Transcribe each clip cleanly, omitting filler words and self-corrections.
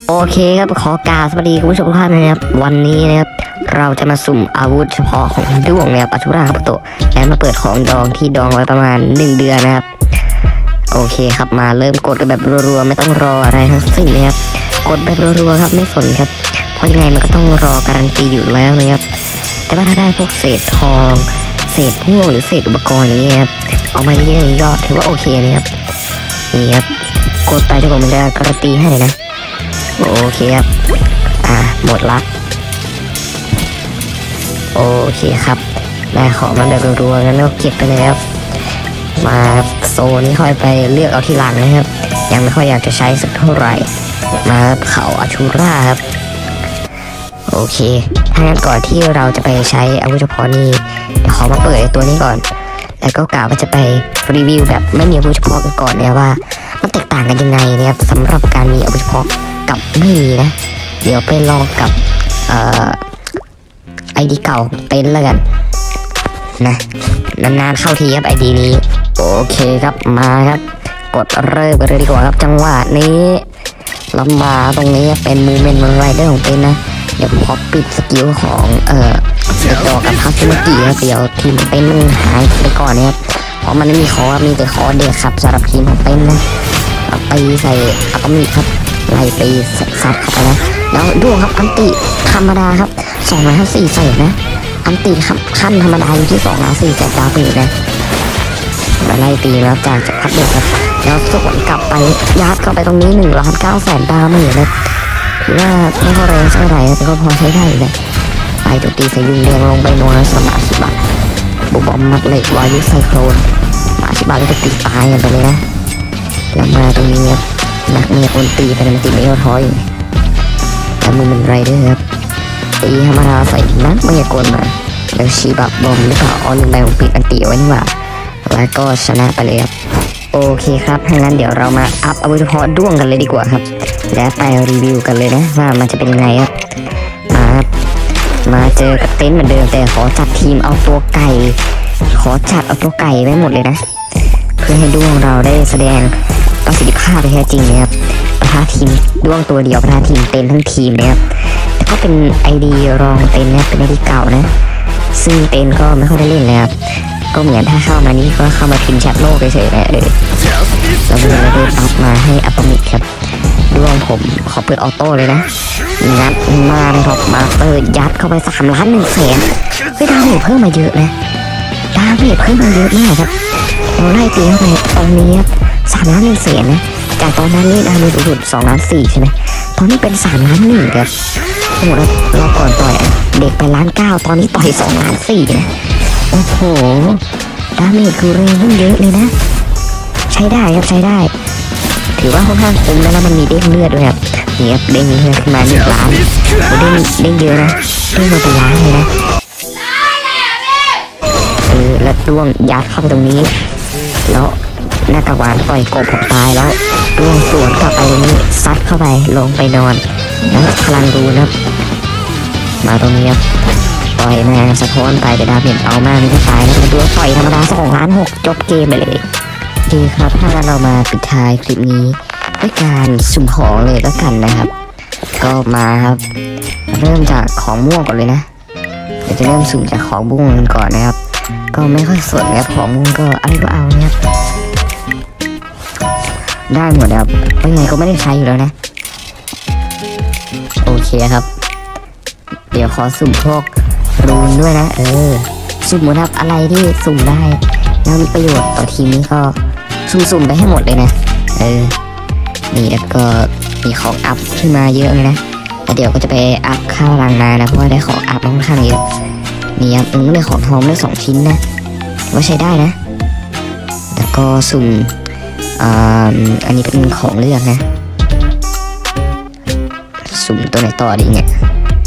โอเคครับขอกราบสวัสดีคุณผู้ชมทุกท่านนะครับวันนี้นะครับเราจะมาสุ่มอาวุธเฉพาะของด้วงนะครับอัชุราคาบุโตะและมาเปิดของดองที่ดองไว้ประมาณ1 เดือนนะครับโอเคครับมาเริ่มกดกันแบบรัวๆไม่ต้องรออะไรทั้งสิ้นนะครับกดแบบรัวๆครับไม่สนครับเพราะยังไงมันก็ต้องรอการันตีอยู่แล้วนะครับแต่ว่าถ้าได้พวกเศษทองเศษพวกหรือเศษอุปกรณ์อย่างนี้ครับเอามาเยอะๆก็ถือว่าโอเคนะครับนี่ครับกดไปทุกคนมันจะการันตีให้นะโอเคครับหมดละโอเคครับได้ของมันแบบรัวๆงั้นก็เก็บไปเลยครับมาโซนนี้ค่อยไปเลือกเอาที่หลังนะครับยังไม่ค่อยอยากจะใช้สักเท่าไหร่มาเขาอาชูราครับโอเคถ้างั้นก่อนที่เราจะไปใช้อาวุธเฉพาะนี้ขอมาเปิดตัวนี้ก่อนแล้วก็กล่าวว่าจะไปรีวิวแบบไม่มีอาวุธเฉพาะกันก่อนเนี่ยว่ามันแตกต่างกันยังไงนะครับสำหรับการมีอาวุธเฉพาะกับไม่มีนะเดี๋ยวไปลองกับไอดีเก่าเป็นแล้วกันนะนานๆเข้าทีครับไอดีนี้โอเคครับมาครับกดเริ่มกันเลยดีกว่าครับจังหวะนี้เรามาตรงนี้เป็นมูเมนต์ไรเดอร์ของเป็นนะเดี๋ยวผมขอปิดสกิลของเด็กดอกกับพัชเมื่อกี้นะเดี๋ยวทีมเป็นหายไปก่อนนะครับเพราะมันไม่มีคอมีแต่คอเด็กครับสำหรับทีมของเป็นนะตีใส่อัตมิครับไล่ตีสับเข้าไปนะแล้วด้วงครับอันติธรรมดาครับ254ใส่นะอันติครับขั้นธรรมดาอยู่ที่204จากดาวเปิดนะมาไล่ตีแล้วจากพัดเด็กครับแล้วสวนกลับไปยัดเข้าไปตรงนี้1,900,000 ดาวไม่เห็นเลยถือว่าไม่ค่อยแรงสักเท่าไหร่แต่ก็พอใช้ได้เลยไปตัวตีใส่ยุงแดงลงไปโนนสมาชิบะบุบอมมัดเหล็กวายุไซโครนมาชิบะเลยจะตีตายกันไปเลยนะแล้วมาตรงนี้ครับนักเมียคนตีไปมันตีไม่ยอดท้อยแล้วมือมันไรด้วยครับตีธรรมดาใส่นักเมียกลมาแล้วชีบับบอมหรือเปล่าออนไลน์ของปิดอันตีไว้นี่หว่าแล้วก็ชนะไปเลยครับโอเคครับถ้างั้นเดี๋ยวเรามาอัพอาวุธเฉพาะด้วงกันเลยดีกว่าครับและไปรีวิวกันเลยนะว่ามันจะเป็นยังไงครับมาเจอกับเต็นท์เหมือนเดิมแต่ขอจัดทีมเอาตัวไก่ไว้หมดเลยนะเพื่อให้ด้วงเราได้แสดงประสิทธิภาพแท้จริงนะครับประทะทีมด้วงตัวเดียวประทะทีมเต็นทั้งทีมนะครับแต่ก็เป็นไอดีรองเต็นนะเป็นไอดีเก่านะซึ่งเต็นก็ไม่ค่อยได้เล่นนะครับก็เหมือนถ้าเข้ามานี้ก็เข้ามาพิมพ์แชมป์โลกเฉยๆนะเราจะได้อัพมาให้อัปมิดครับด้วงผมขอเปิดออโต้เลยนะงัดมาเลยครับมาเปิดยัดเข้าไป3,100,000เฮ้ยดาเมจเพิ่มมาเยอะนะดาเมจเพิ่มมาเยอะมากครับเราไล่ตีเข้าไปตรงนี้ครับ3,100,000นะจากตอนนั้นเล่นอาร์มีสูงสุด2,400,000ใช่ไหมตอนนี้เป็น3,100,000ครับโอ้โหเราก่อนต่อยเด็กไป1,900,000ตอนนี้ต่อย2,400,000นะโอ้โหดาเมจคือแรงขึ้นเยอะเลยนะใช้ได้ครับใช้ได้ถือว่าค่อนข้างคุ้มแล้วมันมีเด้งเลือดด้วยครับนี่ครับเด้งเลือดขึ้นมา1 ล้านเด้งเยอะนะเด้งมาเป็นล้านเลยนะแล้วด้วงยัดเข้าไปตรงนี้แล้วหน้ากระวานต่อยกบผมตายแล้วด้วงสวนกลับไปตรงนี้ซัดเข้าไปลงไปนอนแล้วพลังดูนะมาตรงนี้ครับต่อยมาสะท้อนไปแต่ดาเมจเอามากไม่ได้ตายนะด้วงต่อยธรรมดา2,600,000จบเกมไปเลยดีครับถ้าเรามาปิดท้ายคลิปนี้ด้วยการสุ่มของเลยแล้วกันนะครับก็มาครับเริ่มจากของม่วงก่อนเลยนะเดี๋ยวจะเริ่มสุ่มจากของม่วงกันก่อนนะครับก็ไม่ค่อยสนนะครับของม่วงก็อะไรก็เอาเนี่ยได้หมดครับเพราะยังไงก็ไม่ได้ใช้อยู่แล้วนะโอเคครับเดี๋ยวขอสุ่มพวกรูนด้วยนะสุ่มหมดครับอะไรที่สุ่มได้แล้วมีประโยชน์ต่อทีมนี้ก็สุ่มไปให้หมดเลยนะนี่แล้วก็มีของอัพขึ้นมาเยอะเลยนะแล้วเดี๋ยวก็จะไปอัพค่าพลังงานนะเพราะว่าได้ของอัพค่อนข้างเยอะนี่ครับได้ของทองได้2 ชิ้นนะว่าใช้ได้นะแล้วก็สุ่มอันนี้เป็นของเลือกนะสุ่มตัวไหนต่อดีเนี่ย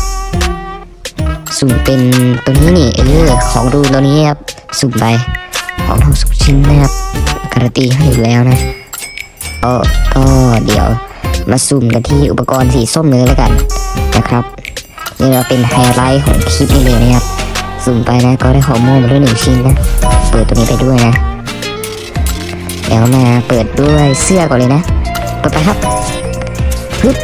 สุ่มเป็นตัวนี้นี่ของดูตัวนี้ครับสุ่มไปของทองสุกชิ้นนะครับการันตีให้อยู่แล้วนะก็เดี๋ยวมาสุ่มกันที่อุปกรณ์สีส้มเลยแล้วกันนะครับนี่เราเป็นไฮไลท์ของคลิปนี้เลยนะครับสุ่มไปนะก็ได้ของม่วงมาด้วย1 ชิ้นนะเปิดตัวนี้ไปด้วยนะแล้วมาเปิดด้วยเสื้อก่อนเลยนะเปิดไปครับปึ๊บ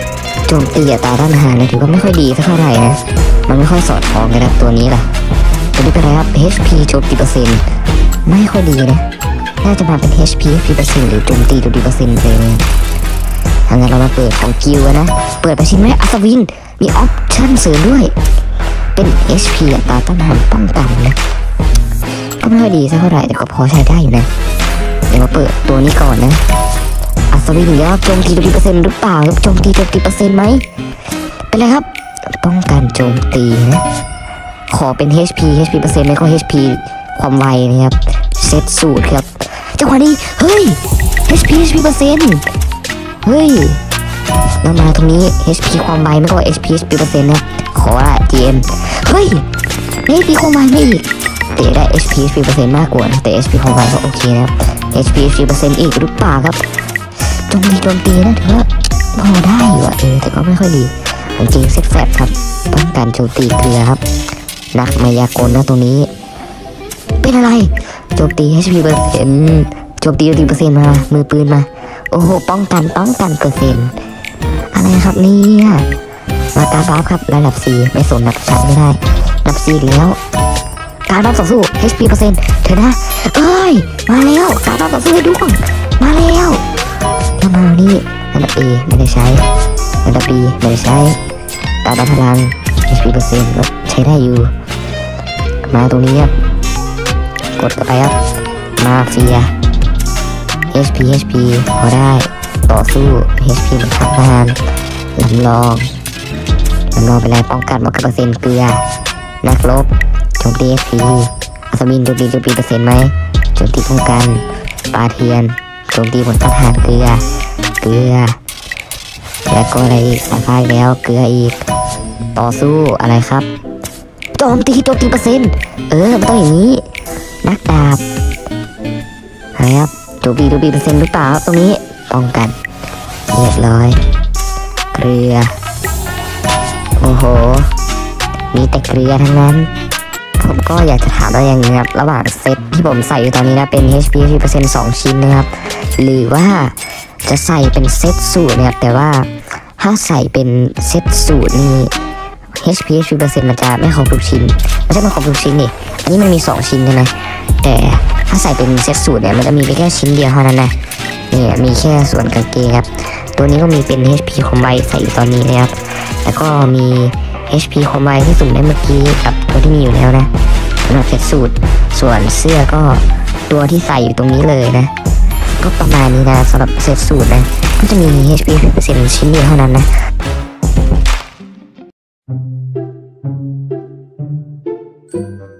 โจมตีอัตราต้านทานเนี่ยถือว่าไม่ค่อยดีสักเท่าไหร่นะมันไม่ค่อยสอดคล้องกันนะตัวนี้ล่ะตัวนี้เป็นอะไรครับ HP โจมตีเปอร์เซ็นต์ไม่ค่อยดีนะน่าจะมาเป็น HP เปอร์เซ็นต์หรือโจมตีโจมตีเปอร์เซ็นต์เลยเนี่ยทางนั้นเรามาเปิดของกิลด์นะเปิดไปชิ้นไหมอัศวินมีออปชั่นเสริมด้วยเป็น HP อัตราต้านทานป้องกันนะก็ไม่ค่อยดีสักเท่าไหร่แต่ก็พอใช้ได้อยู่นะเดี๋ยวมาเปิดตัวนี้ก่อนนะอัศวินยอดโจมตีโจมตีเปอร์เซ็นต์หรือเปล่าครับโจมตีเปอร์เซ็นต์ไหมเป็นไรครับป้องกันโจมตีนะขอเป็น HP เปอร์เซ็นต์ไม่ก็ HP ความไวนะครับเซตสูตรครับจังหวะนี้เฮ้ย HP เปอร์เซ็นต์เฮ้ยแล้วมาตรงนี้ HP ความไวไม่ก็ HP เปอร์เซ็นต์นะขอละ GM เฮ้ย HP ความไวไม่อีกแต่ได้ HP เปอร์เซ็นต์มากกว่าแต่ HP ความไวก็โอเคนะครับ HP เปอร์เซ็นต์อีกหรือเปล่าครับโจมตีนะถือว่าพอได้อยู่แต่ก็ไม่ค่อยดีจริงเซ็ตแฟตครับป้องกันโจมตีเกลือครับนักมายากลนะตรงนี้เป็นอะไรโจมตี HP เปอร์เซ็นต์โจมตีเปอร์เซ็นต์มามือปืนมาโอ้โหป้องกันเปอร์เซ็นต์อะไรครับเนี่ยมาการรับครับระดับ 4ไม่สนนับชั้นไม่ได้ระดับ 4แล้วการรับต่อสู้ HP เปอร์เซ็นต์เถอะนะเอ้ยมาแล้วการรับต่อสู้ให้ดูก่อนมาแล้วแล้วมานี่ระดับ A ไม่ได้ใช้ระดับ B ไม่ได้ใช้การรับพลัง HP เปอร์เซ็นต์ก็ใช้ได้อยู่มาตรงนี้ครับกดต่อไปครับมาเฟีย HP พอได้ต่อสู้ HP มันทับนานลำลองเป็นไรป้องกันเปอร์เซ็นต์เกลือนักรบโจมตี HP อัศวินโจมตีเปอร์เซ็นต์ไหมโจมตีป้องกันปาเทียนโจมตีผลต้านทานเกลือแล้วก็อะไรอีกสายไฟแล้วเกลืออีกต่อสู้อะไรครับโจมตีเปอร์เซ็นต์มันต้องอย่างนี้นักดาบอะไรครับโจมตีเปอร์เซ็นต์หรือเปล่าตรงนี้ป้องกันเรียบร้อยเกลือโอ้โหมีแต่เกลือทั้งนั้นผมก็อยากจะถามว่าอย่างนี้ครับระหว่างเซตที่ผมใส่อยู่ตอนนี้นะเป็น HP เปอร์เซ็นต์2ชิ้นนะครับหรือว่าจะใส่เป็นเซตสูตรนะครับแต่ว่าถ้าใส่เป็นเซตสูตรนี่ HP เปอร์เซ็นต์มันจะไม่ครบทุกชิ้นมันจะไม่ครบทุกชิ้นนี่อันนี้มันมี2ชิ้นใช่ไหมแต่ถ้าใส่เป็นเซตสูตรเนี่ยมันจะมีแค่ชิ้นเดียวเท่านั้นนะนี่มีแค่ส่วนกางเกงครับตัวนี้ก็มีเป็น HP คอมไบใส่อยู่ตอนนี้นะครับแล้วก็มี HP คอมไบที่สุ่มได้เมื่อกี้กับตัวที่มีอยู่แล้วนะสำหรับเซตสูตรส่วนเสื้อก็ตัวที่ใส่อยู่ตรงนี้เลยนะก็ประมาณนี้นะสำหรับเซตสูตรนะก็จะมี HP เปอร์เซ็นต์ชิ้นเดียวเท่านั้นนะ